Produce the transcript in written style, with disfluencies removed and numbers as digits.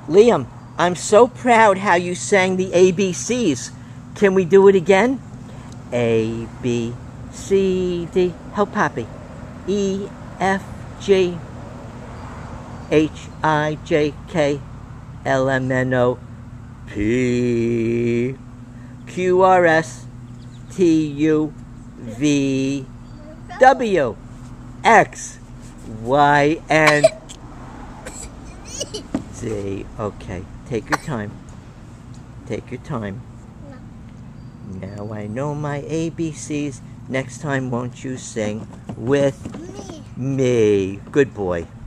Liam, I'm so proud how you sang the ABCs. Can we do it again? A, B, C, D. Help Pappy. E, F, G, H, I, J, K, L, M, N, O, P, Q, R, S, T, U, V, W, X, Y, and Z. Okay, take your time. Take your time. No. Now I know my ABCs. Next time, won't you sing with Me. me? Good boy.